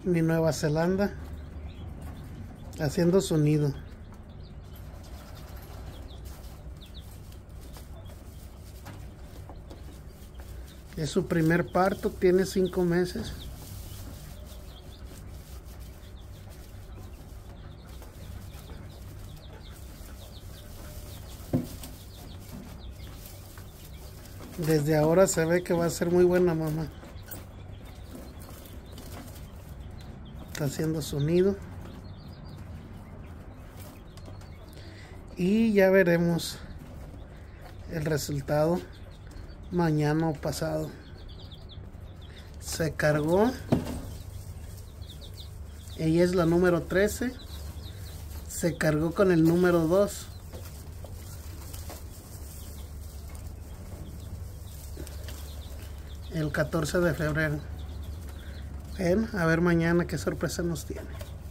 Mi Nueva Zelanda haciendo su nido. Es su primer parto, tiene 5 meses. Desde ahora se ve que va a ser muy buena mamá. Está haciendo su nido. Y ya veremos el resultado mañana o pasado. Se cargó. Ella es la número 13. Se cargó con el número 2. El 14 de febrero. Ven, a ver mañana qué sorpresa nos tiene.